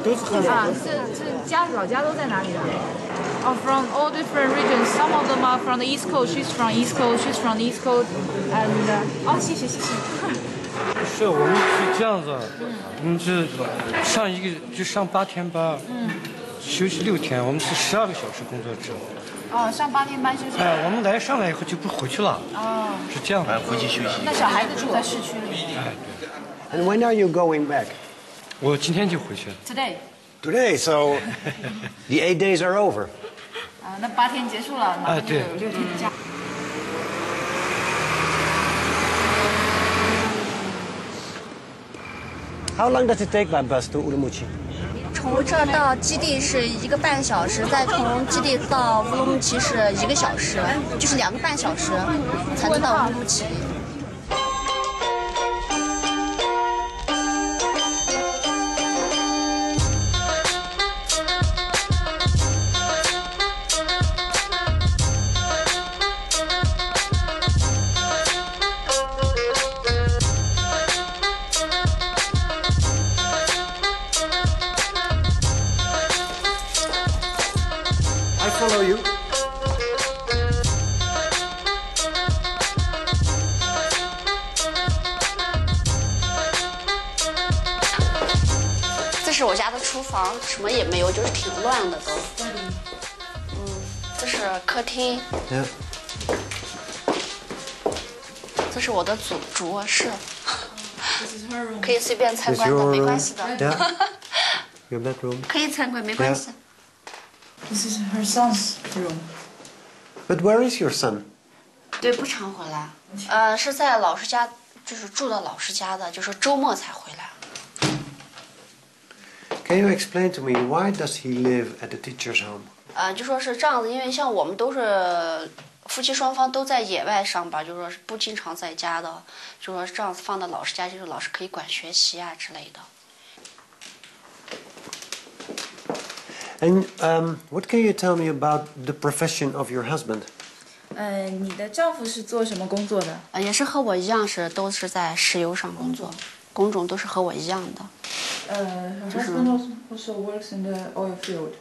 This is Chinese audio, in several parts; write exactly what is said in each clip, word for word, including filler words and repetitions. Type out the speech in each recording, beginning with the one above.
都是汉族。 啊，这这家老家都在哪里呢？Oh, from all different regions. Some of them are from the East Coast. She's from East Coast. She's from the East Coast. And 哦，谢谢谢谢。 是我们是这样子，我们是上一个就上八天班，嗯，休息六天，我们是十二个小时工作制。 哦，上八天班休息。 哎，我们来上来以后就不回去了。哦，是这样的。 回去休息。 那小孩子住在市区里。 哎， 对。And when are you going back? 我今天就回去。 Today. Today, so the eight days are over. 啊，那八天结束了，马上就有六天的假。 How long does it take by bus to Urumqi? 从这到基地是一个半小时，再从基地到乌鲁木齐是一个小时，就是两个半小时才能到乌鲁木齐。 Follow you. 这是我家的厨房，什么也没有，就是挺乱的都。嗯，这是客厅。 Yeah. 这是我的主主卧室，可以随便参观的，没关系的。 Yeah. Your bedroom. 可以参观，没关系。 This is her son's room. But where is your son? 对，不常回来。呃，是在老师家，就是住到老师家的，就是周末才回来。 Can you explain to me why does he live at the teacher's home? 呃，就说是这样子，因为像我们都是夫妻双方都在野外上班，就说是不经常在家的，就说这样子放到老师家，就是老师可以管学习啊之类的。 And um, what can you tell me about the profession of your husband? 呃，你的丈夫是做什么工作的？ 呃，也是和我一样，是都是在石油上工作，工种都是和我一样的。 呃 her husband also works in the oil field.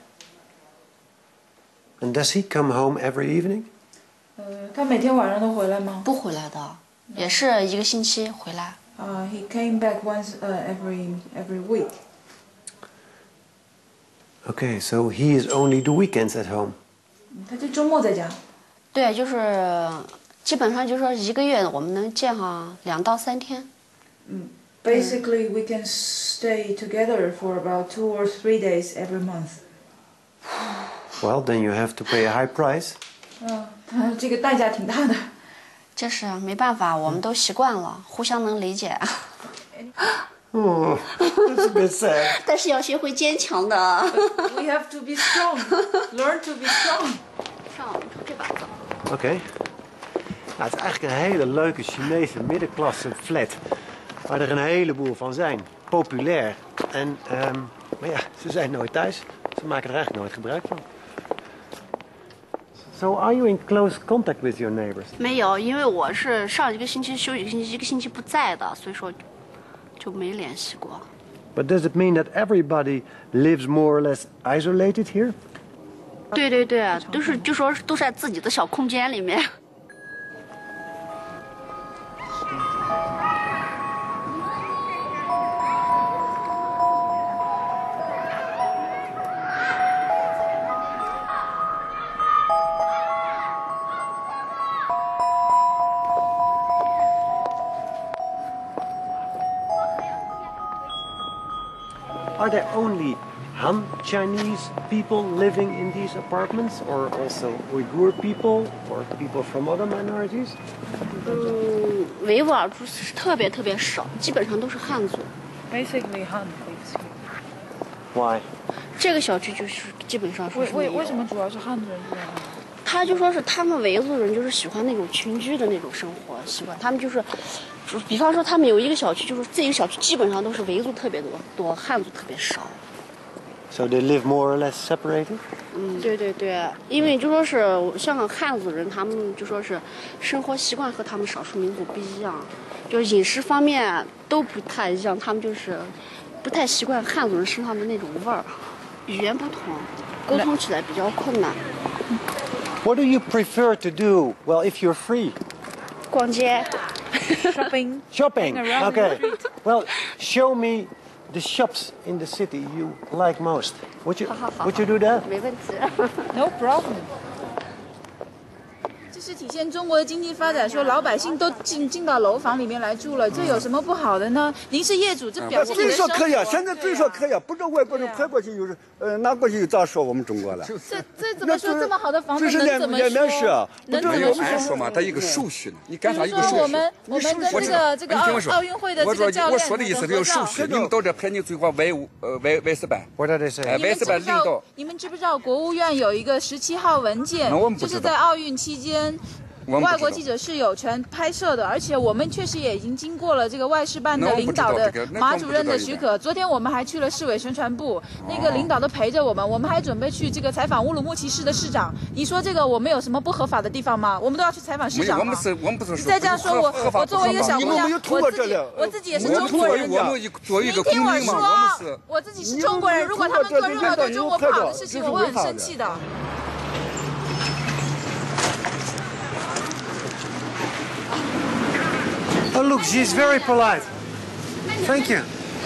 And does he come home every evening? 呃，他每天晚上都回来吗？ 不回来的，也是一个星期回来。 啊、uh, he came back once uh, every every week. Okay, so he is only the weekends at home. 他就周末在家。 对，就是基本上就是说一个月我们能见上两到三天。 嗯 Basically, we can stay together for about two or three days every month. Well, then you have to pay a high price. 嗯，他这个代价挺大的。 这是没办法，我们都习惯了，互相能理解。 Oh, that's a bit sad. 但是要学会坚强的。 We have to be strong. Learn to be strong. 上这把走。 Oké. Nou, het is eigenlijk een hele leuke Chinese middenklasse flat. Waar er een heleboel van zijn. Populair. En, um, maar ja, ze zijn nooit thuis. Ze maken er eigenlijk nooit gebruik van. So are you in close contact with your neighbors? 没有，因为我是上一个星期休一个星期，一个星期不在的，所以说就没联系过。 But does it mean that everybody lives more or less isolated here? 对对对，都是就说都是在自己的小空间里面。 Are there only Han Chinese people living in these apartments, or also Uyghur people, or people from other minorities? 嗯，维吾尔族是特别特别少，基本上都是汉族。 Basically, Han. Why? 这个小区就是基本上是为为没有为什么主要是汉族人住在那？ 他就说是他们维族人就是喜欢那种群居的那种生活习惯，他们就是，比方说他们有一个小区，就是这一个小区基本上都是维族特别多，多汉族特别少。 So they live more or less separated? 嗯，对对对，因为就说是像汉族人，他们就说是生活习惯和他们少数民族不一样，就是饮食方面都不太一样，他们就是不太习惯汉族人身上的那种味儿，语言不同，沟通起来比较困难。 What do you prefer to do? Well, if you're free. 逛街。 Shopping. Shopping. Around Okay. the street. Well, show me the shops in the city you like most. Would you 好好好 Would you do that? 没问题。 No problem. 这是体现中国的经济发展，说老百姓都进进到楼房里面来住了，这有什么不好的呢？您是业主，这表现你最的生活。 说可以啊，现在最说可以以。 啊，不知道外国人拍过去就是，呃，拿过去又咋说我们中国了？ 这这怎么说？这么好的房子这是能怎么也面试啊说？能不是怎么有按说嘛，它一个手续呢，你干啥比如一个手续？ 说我们我们跟这个这个奥奥运会的我说这个教练我说的意思是有手续，你们到这拍你最好外务呃外外事办。 What are they saying? 哎，外事办领导。 你们知不知道国务院有一个十七号文件那我们，不就知道是在奥运期间。 我们不知道外国记者是有权拍摄的，而且我们确实也已经经过了这个外事办的那我们不知道领导的这个那马主任的我们不知道许可。昨天我们还去了市委宣传部，那个领导都陪着我们，我们还准备去这个采访乌鲁木齐市的市长。你说这个我们有什么不合法的地方吗？我们都要去采访市没有， 长吗我们？是，我们不是你说再这样说，我合法我作为一个小姑娘你们没有，通过我自己这个我自己也是我们作为中国人。 我们一作为一个公您听我民嘛，我们说是， 我自己是中国人，如果他们做任何对中国不好的事情，我会很生气的。 Oh, look, she's very polite. Thank you.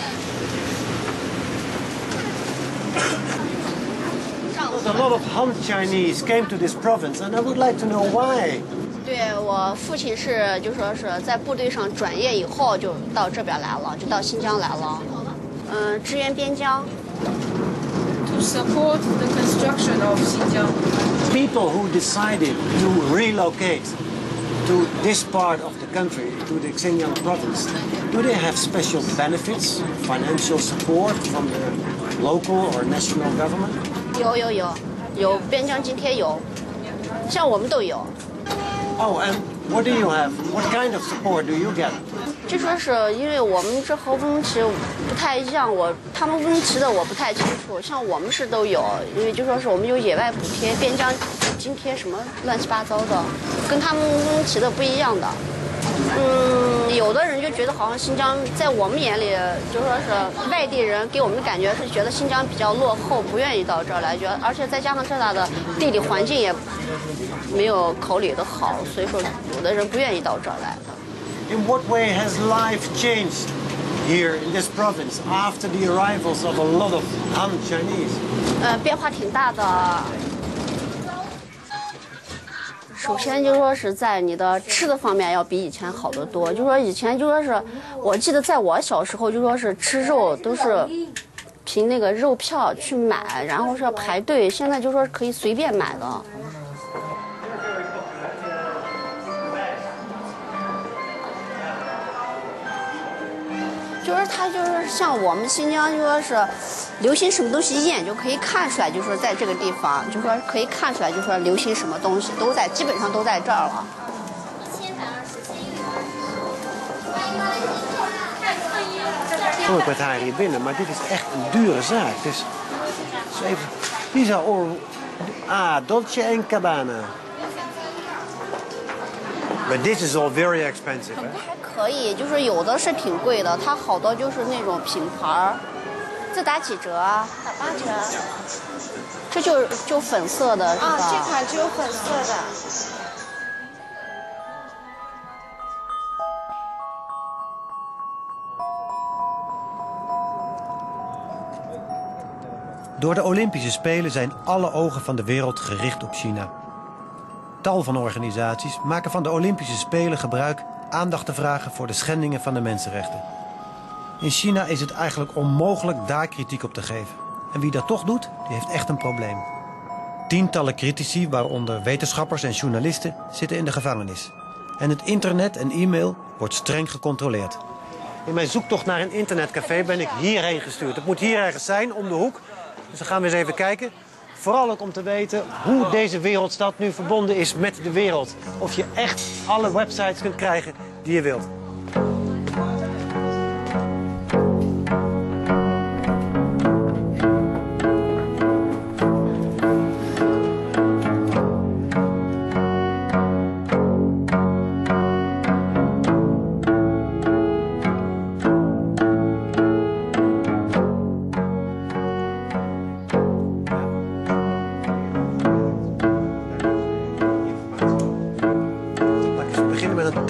A lot of Han Chinese came to this province, and I would like to know why. 对我父亲是就说是在部队上转业以后就到这边来了，就到新疆来了，嗯，支援边疆。 To support the construction of Xinjiang. People who decided to relocate to this part of the country, to the Xinjiang province, do they have special benefits, financial support from the local or national government? 有有有有边疆津贴有，像我们都有。 Oh, and what do you have? What kind of support do you get? 据说是因为我们这和乌鲁木齐不太一样，我他们乌鲁木齐的我不太清楚，像我们是都有，因为就说是我们有野外补贴、边疆津贴什么乱七八糟的，跟他们乌鲁木齐的不一样的。嗯，有的人就觉得好像新疆在我们眼里就说是外地人给我们的感觉是觉得新疆比较落后，不愿意到这儿来，觉得而且再加上这儿的地理环境也没有口里的好，所以说有的人不愿意到这儿来的。 In what way has life changed here in this province after the arrivals of a lot of Han Chinese? 呃，变化挺大的。首先就说是在你的吃的方面要比以前好得多。就说以前就说是，我记得在我小时候就说是吃肉都是凭那个肉票去买，然后是要排队。现在就说可以随便买的。 就是它就是像我们新疆就说是流行什么东西，一眼就可以看出来，就说在这个地方，就说可以看出来，就说流行什么东西都在，基本上都在这儿了。 Oh, ik ben haar hier binnen, maar dit is echt een dure zaak. Dus, dus even, Lisa, or, ah, Dolce and Gabbana. But this is all very expensive, eh? 还可以，就是有的是挺贵的，它好多就是那种品牌儿。这打几折啊？ 打八折。 这就就粉色的是吧？ 啊，这款只有粉色的。 Door de Olympische Spelen zijn alle ogen van de wereld gericht op China. Tal van organisaties maken van de Olympische Spelen gebruik aandacht te vragen voor de schendingen van de mensenrechten. In China is het eigenlijk onmogelijk daar kritiek op te geven. En wie dat toch doet, die heeft echt een probleem. Tientallen critici, waaronder wetenschappers en journalisten, zitten in de gevangenis. En het internet en e-mail wordt streng gecontroleerd. In mijn zoektocht naar een internetcafé ben ik hierheen gestuurd. Het moet hier ergens zijn, om de hoek. Dus dan gaan we eens even kijken. Vooral ook om te weten hoe deze wereldstad nu verbonden is met de wereld. Of je echt alle websites kunt krijgen die je wilt.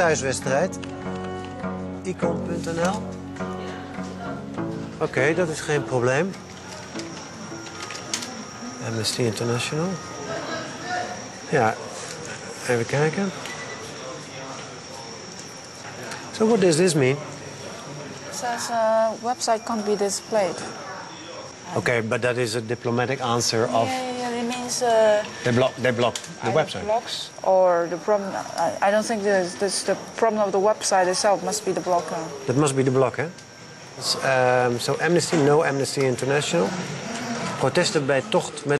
thuiswedstrijd. icon punt n l. Oké, okay, dat is geen probleem. Amnesty International. Ja, even kijken. So what does this mean? It says uh, website can't be displayed. Okay, but that is a diplomatic answer of... Yeah, yeah, yeah. It means uh, They block, they block the either website. blocks or the problem. I, I don't think this, this the problem of the website itself must be the blocker. That must be the block, hè? Dus, um, so Amnesty, no Amnesty International. Protesten bij tocht met